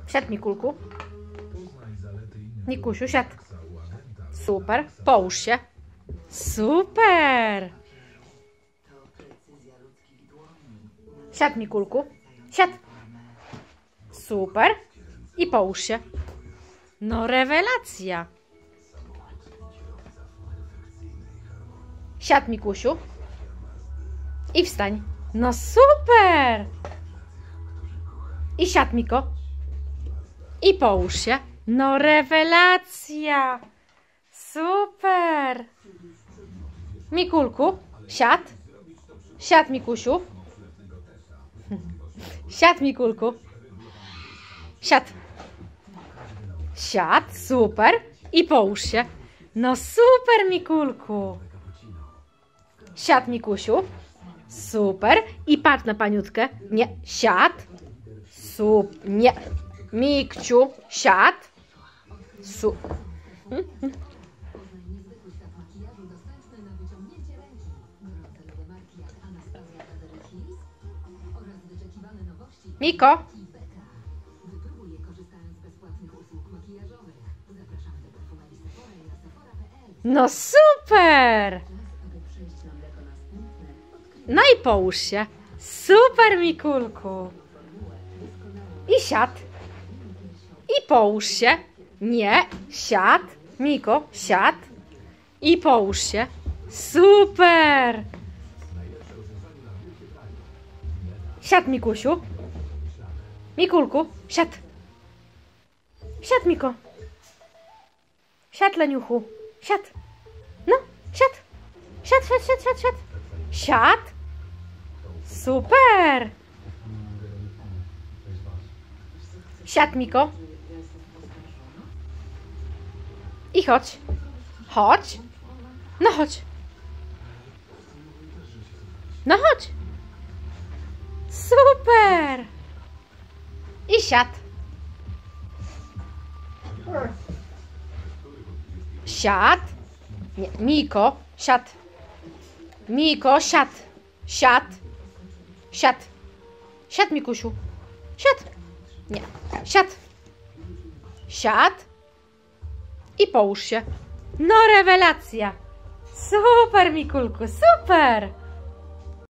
Siad, Mikulku. Mikusiu, siad. Super. Połóż się. Super. Siad, Mikulku. Siad. Super. I połóż się. No rewelacja. Siad, Mikusiu. I wstań. No super. I siad, Miko. I połóż się. No rewelacja. Super. Mikulku, siad. Siad, Mikusiu. Siad, Mikulku. Siad. Siad, super. I połóż się. No super, Mikulku. Siad, Mikusiu. Super. I patrz na paniutkę. Nie, siad. Nie. Mikciu, siad. Miko. No super. No i połóż się. Super, Mikulku. I siad. I połóż się. Nie, siad. Miko, siad. I połóż się. Super. Siad, Mikusiu. Mikulku, siad. Siad, Miko. Siad, Leniuchu. Siad. No, siad. Siad, siad, siad, siad, siad. Siad. Super. Siad, Miko. I chodź. Chodź. No chodź. No chodź. Super. I siad. Siad. Nie, Miko, siad. Miko, siad. Siad. Siad. Siad, Mikusiu. Siad. Nie, siad. Siad. I połóż się. No rewelacja. Super, Mikulku, super.